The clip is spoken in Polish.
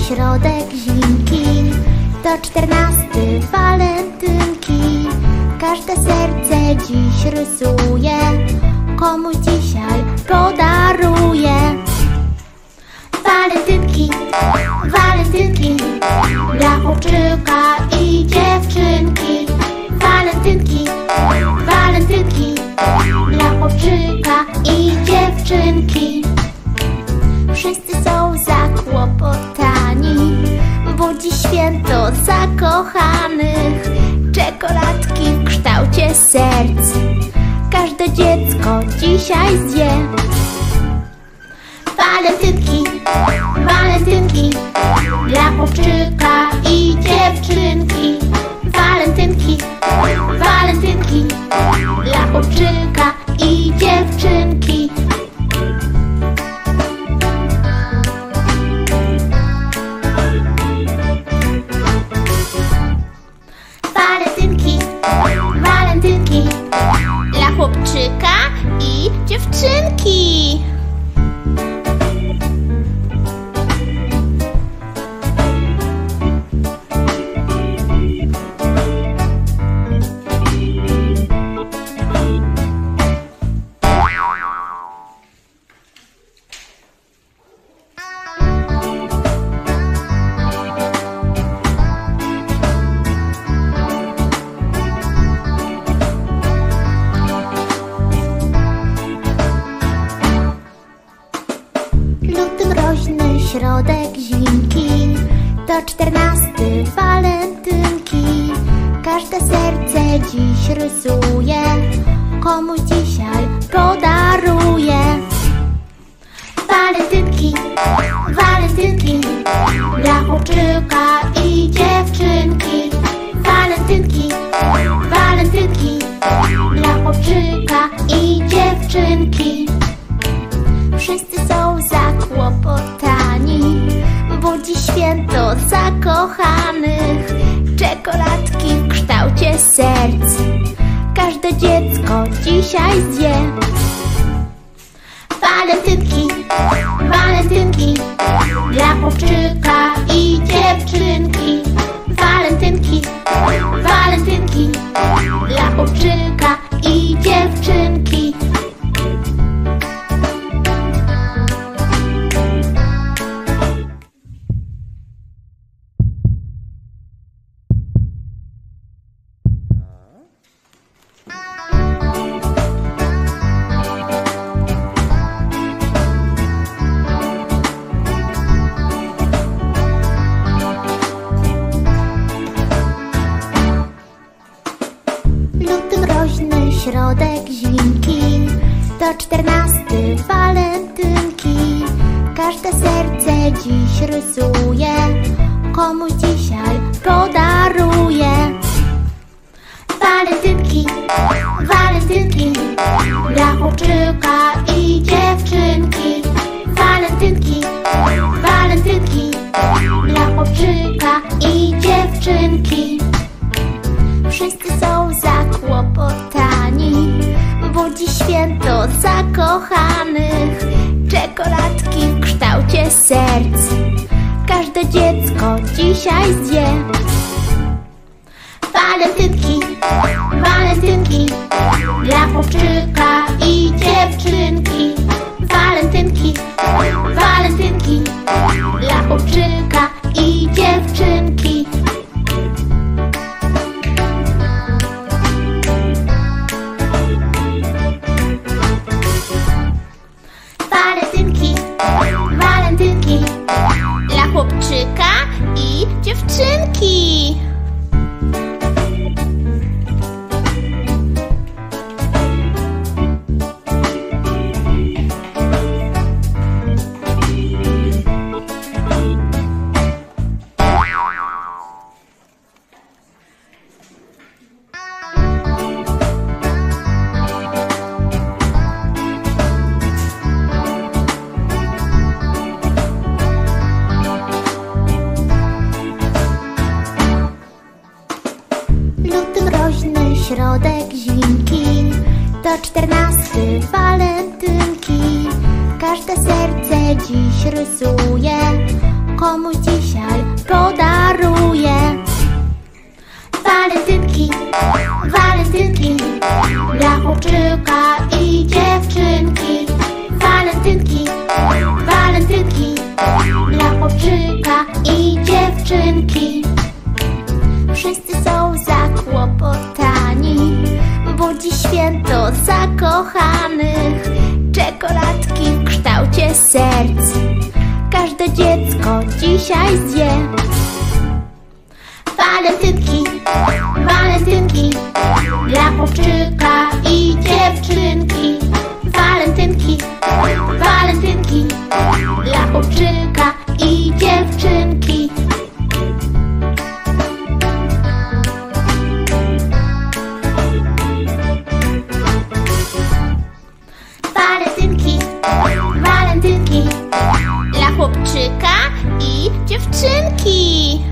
środek zimki, to 14 walentynki. Każde serce dziś rysuje, komu dzisiaj podaruje. Walentynki, walentynki, dla chłopczyka i dziewczynki. Walentynki, walentynki, dla chłopczyka i dziewczynki. Wszyscy są zakłopotani, bo dziś święto zakochanych. Czekoladki w kształcie serc każde dziecko dzisiaj zje. Walentynki, walentynki, dla chłopczyka i dziewczynki. Walentynki, walentynki, dla chłopczyka i dziewczynki. Walentynki, walentynki, dla chłopczyka i dziewczynki. Luty mroźny środek zimki, to 14 walentynki. Każde serce dziś rysuje, komu dzisiaj podaruje. Walentynki, walentynki, dla chłopczyka i dziewczynki. Walentynki, walentynki, dla chłopczyka i dziewczynki. Wszyscy są zakłopotani, bo dziś święto zakochanych. Czekoladki w kształcie serc każde dziecko dzisiaj zje. Walentynki, walentynki, dla chłopczyka i dziewczynki. Walentynki, walentynki, dla chłopczyka i dziewczynki. Luty mroźny środek zimki, to 14 walentynki. Każde serce dziś rysuje, komu dzisiaj podaruje. Walentynki, walentynki, dla chłopczyka i dziewczynki. Walentynki, walentynki, dla chłopczyka i dziewczynki. Wszyscy są zakłopotani, bo dziś święto zakochanych. Czekoladki w kształcie serc każde dziecko dzisiaj zje. Walentynki, walentynki, dla chłopczyka i dziewczynki. Walentynki, walentynki, dla chłopczyka i dziewczynki. Walentynki, walentynki, dla chłopczyka i dziewczynki. środek zimki, to 14 walentynki. Każde serce dziś rysuje, komu dzisiaj Walentynki dla chłopczyka i dziewczynki. Walentynki, walentynki dla chłopczyka i dziewczynki. Wszyscy są zakłopotani, bo dziś święto zakochanych. Czekoladki w kształcie serc każde dziecko dzisiaj zje. Walentynki, walentynki dla chłopczyka i dziewczynki. Walentynki, walentynki dla chłopczyka i dziewczynki. Walentynki, walentynki dla chłopczyka i dziewczynki.